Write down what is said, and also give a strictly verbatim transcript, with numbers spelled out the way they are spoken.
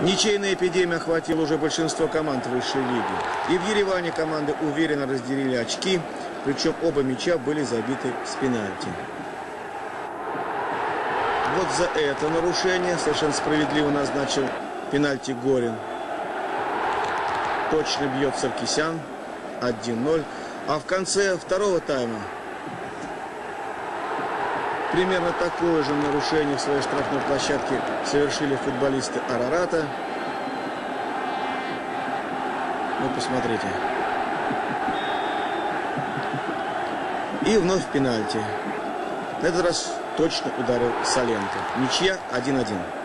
Ничейная эпидемия охватила уже большинство команд высшей лиги. И в Ереване команды уверенно разделили очки, причем оба мяча были забиты с пенальти. Вот за это нарушение совершенно справедливо назначил пенальти Горин. Точно бьет Саркисян. один ноль. А в конце второго тайма примерно такое же нарушение в своей штрафной площадке совершили футболисты Арарата. Ну, посмотрите. И вновь пенальти. На этот раз точно ударил Соленко. Ничья один один.